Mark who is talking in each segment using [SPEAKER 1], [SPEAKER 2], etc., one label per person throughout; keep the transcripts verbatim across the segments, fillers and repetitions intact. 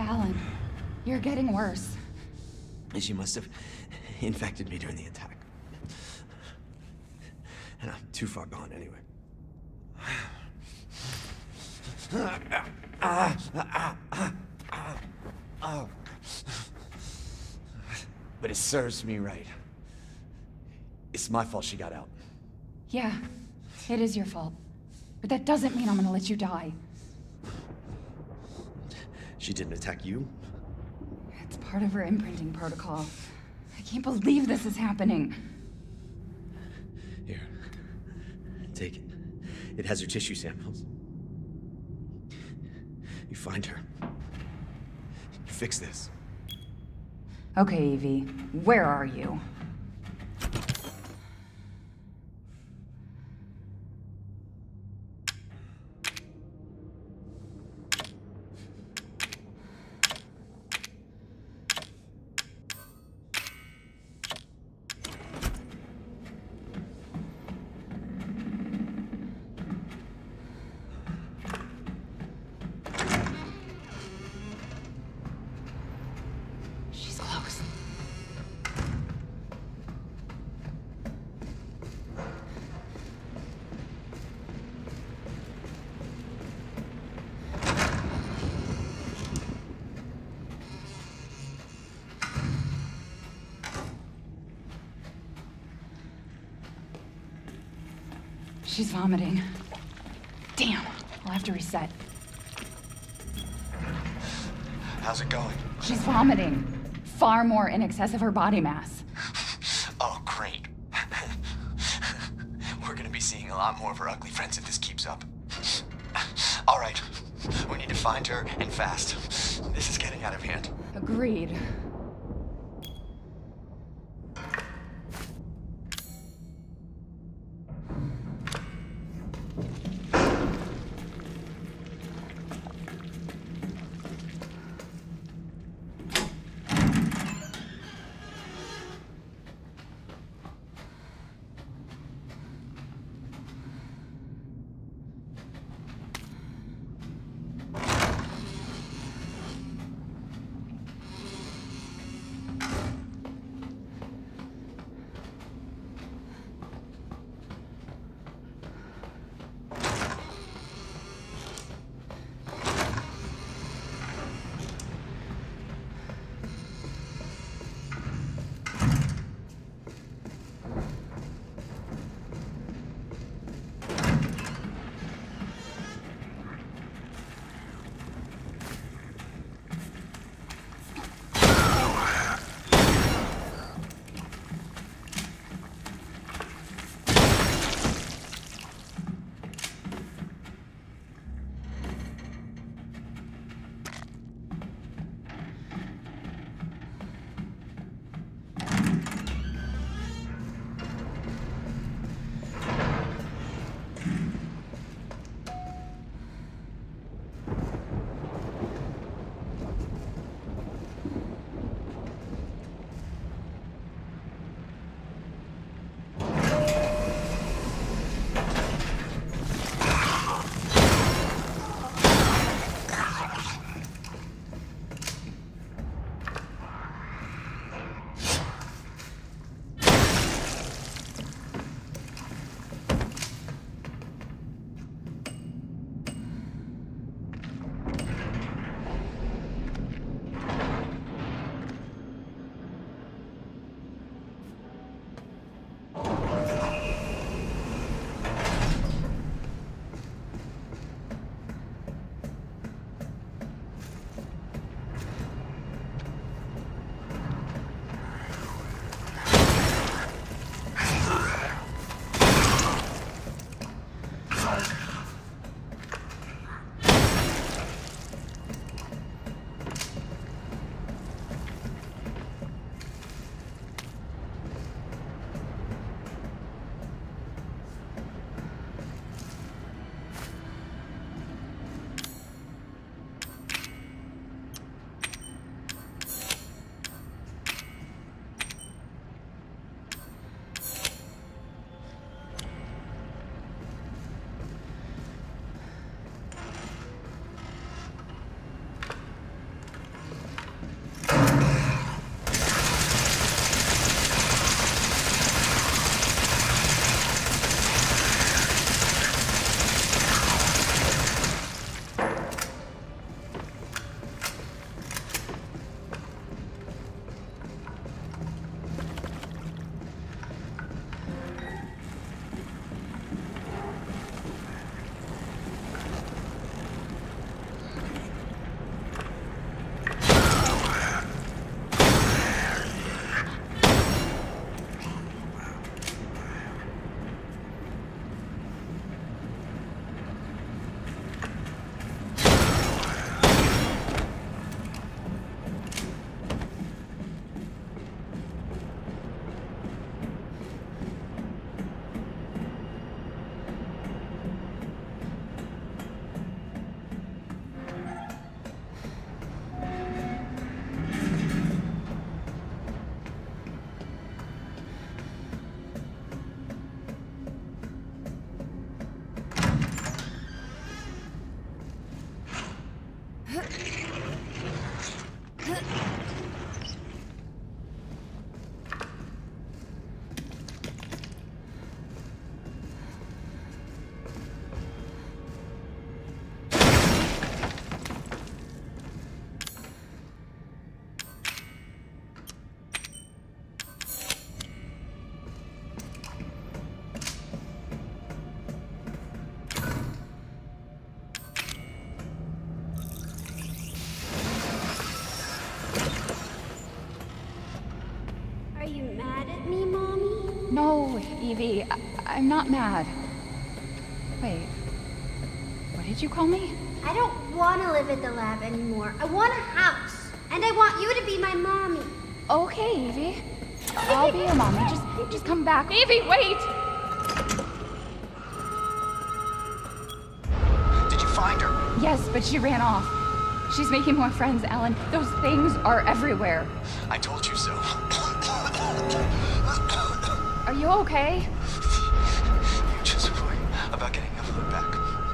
[SPEAKER 1] Alan, you're getting worse.
[SPEAKER 2] She must have infected me during the attack. And I'm too far gone anyway. But it serves me right. It's my fault she got out.
[SPEAKER 1] Yeah, it is your fault. But that doesn't mean I'm gonna let you die.
[SPEAKER 2] She didn't attack you?
[SPEAKER 1] It's part of her imprinting protocol. I can't believe this is happening.
[SPEAKER 2] Here. Take it. It has her tissue samples. You find her. You fix this.
[SPEAKER 1] Okay, Evie. Where are you? She's close. She's vomiting. Damn, I'll have to reset.
[SPEAKER 2] How's it going?
[SPEAKER 1] She's vomiting. Far more in excess of her body mass.
[SPEAKER 2] Oh, great. We're gonna be seeing a lot more of her ugly friends if this keeps up. All right, we need to find her, and fast. This is getting out of hand.
[SPEAKER 1] Agreed.
[SPEAKER 3] Are you mad at me, Mommy?
[SPEAKER 1] No, Evie, I I'm not mad. Wait, what did you call me?
[SPEAKER 3] I don't want to live at the lab anymore. I want a house. And I want you to be my mommy.
[SPEAKER 1] Okay, Evie. I'll be your mommy. Just, just come back. Evie, wait!
[SPEAKER 2] Did you find her?
[SPEAKER 1] Yes, but she ran off. She's making more friends, Alan. Those things are everywhere.
[SPEAKER 2] I told you so.
[SPEAKER 1] Are you okay?
[SPEAKER 2] You just worry about getting Evelyn back.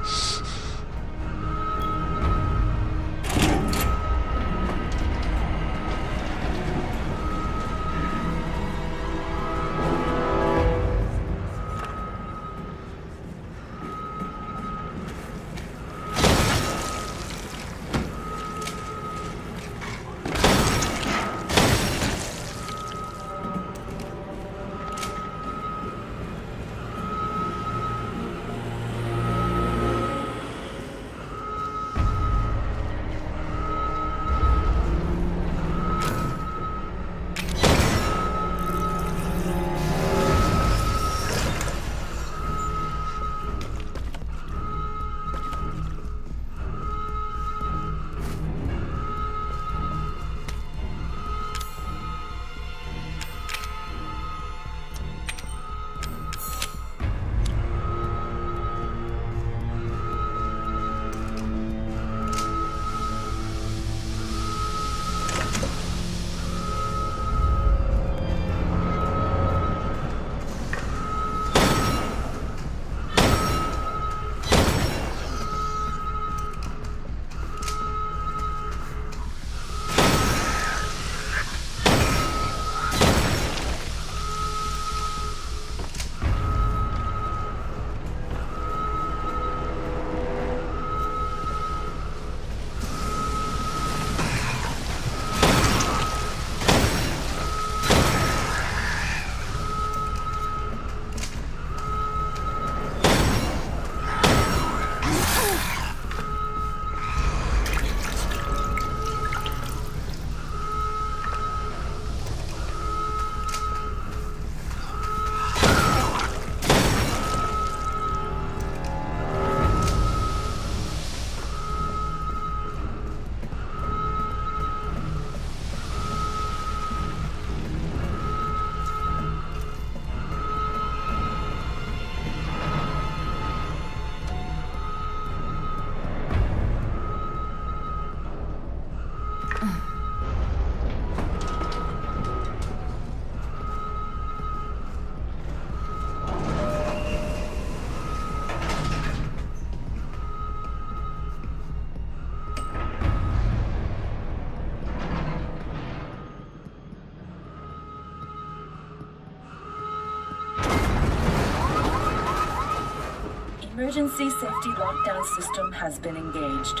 [SPEAKER 4] Emergency safety lockdown system has been engaged.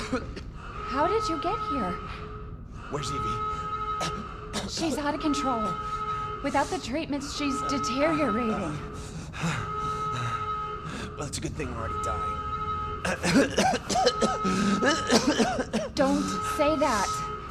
[SPEAKER 1] How did you get here?
[SPEAKER 2] Where's Evie?
[SPEAKER 1] She's out of control. Without the treatments, she's deteriorating.
[SPEAKER 2] Well, it's a good thing we're already dying.
[SPEAKER 1] Don't say that.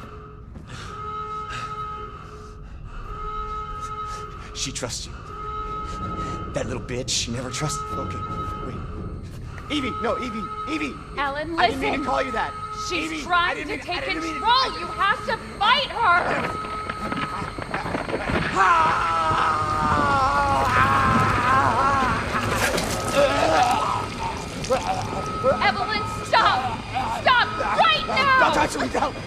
[SPEAKER 2] She trusts you. That little bitch, she never trusted. Okay, wait. Evie, no, Evie, Evie!
[SPEAKER 1] Alan, listen!
[SPEAKER 2] I didn't mean to call you that!
[SPEAKER 1] She's
[SPEAKER 2] Evie,
[SPEAKER 1] trying to
[SPEAKER 2] mean,
[SPEAKER 1] take control!
[SPEAKER 2] To,
[SPEAKER 1] you have to fight her! Evelyn, stop! Stop right now!
[SPEAKER 2] Don't touch me, don't!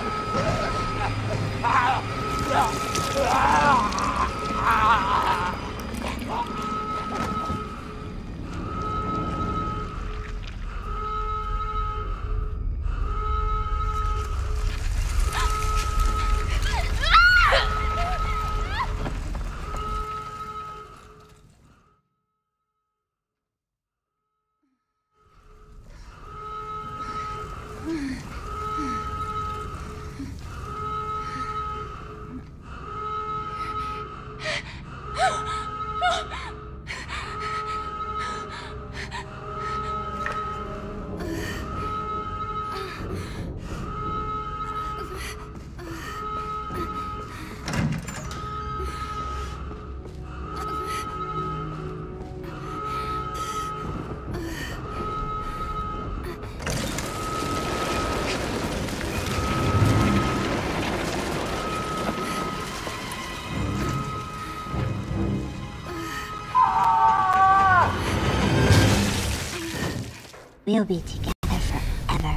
[SPEAKER 5] We'll be together forever.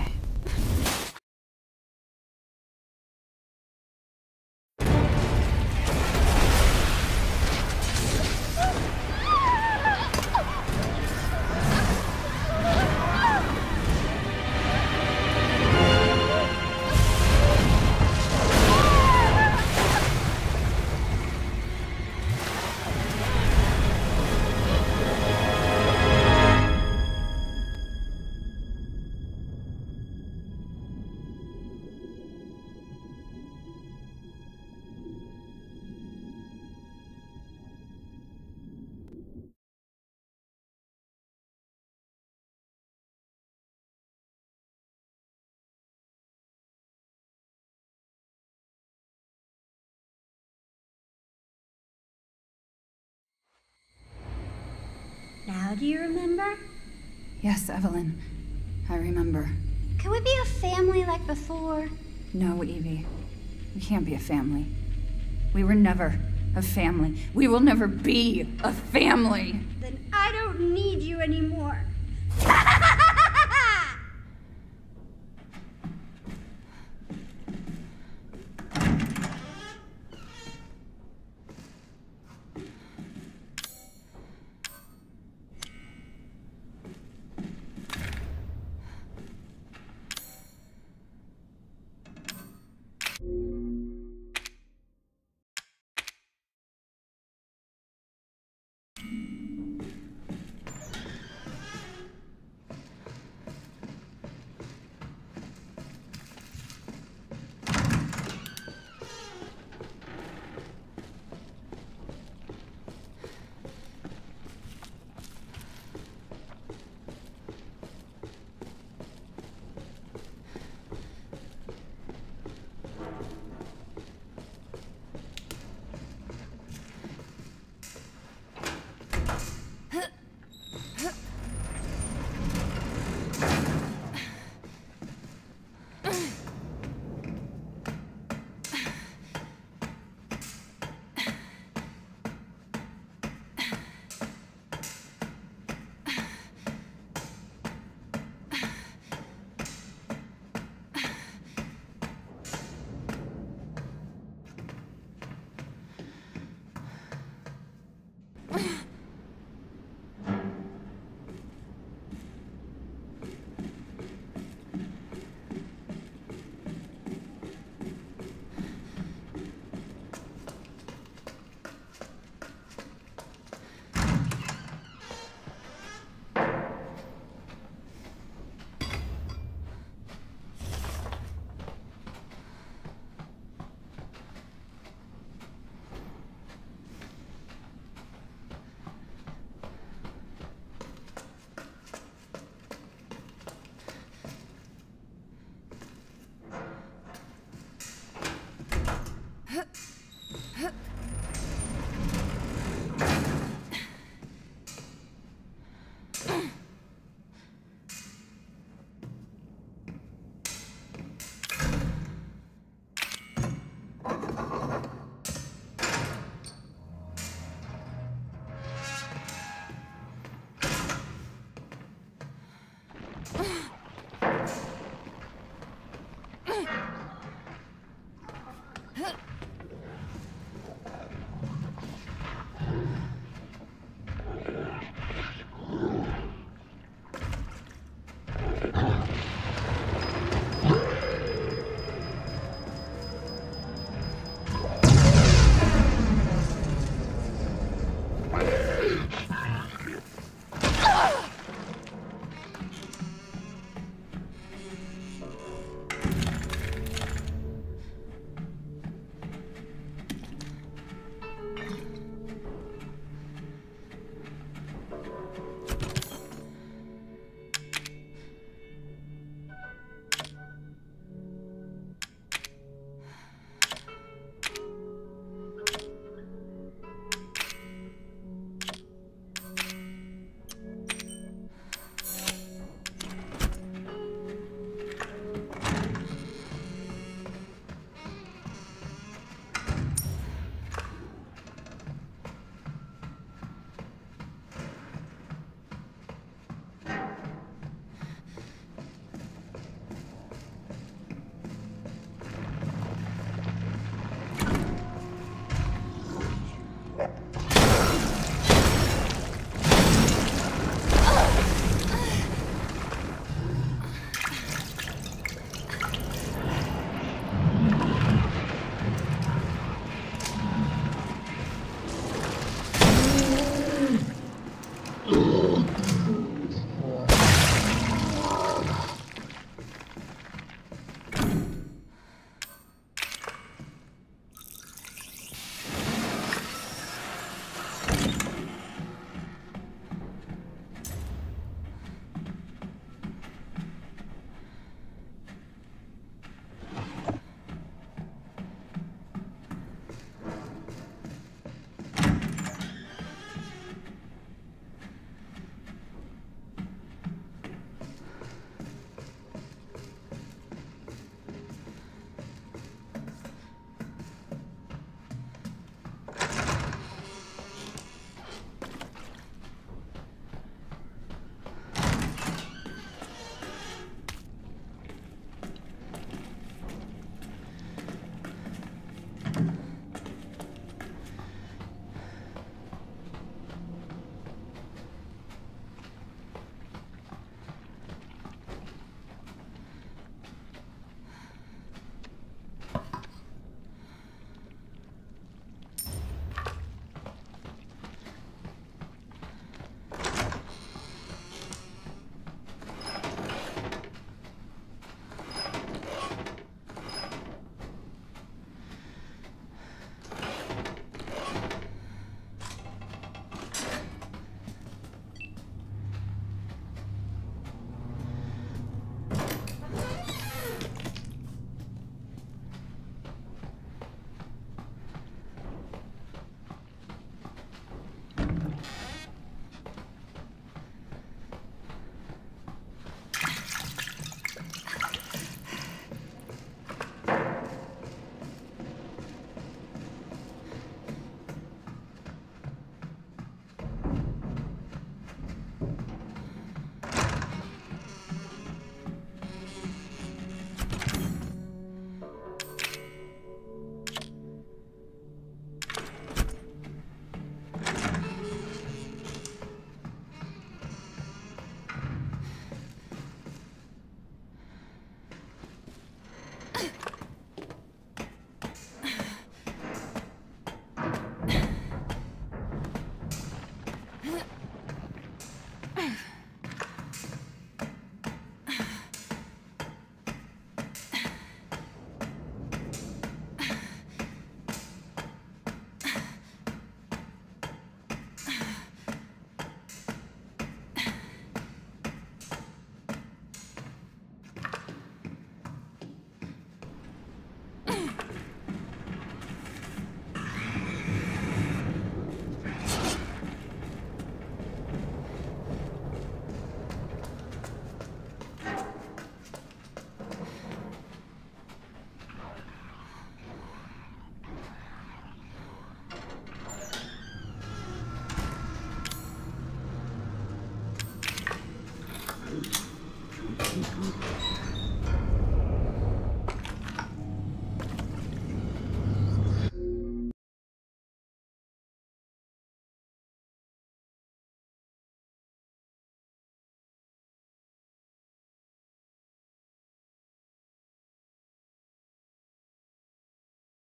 [SPEAKER 3] Now do you remember?
[SPEAKER 1] Yes, Evelyn. I remember.
[SPEAKER 3] Can we be a family like before?
[SPEAKER 1] No, Evie. We can't be a family. We were never a family. We will never be a family.
[SPEAKER 3] Then I don't need you anymore.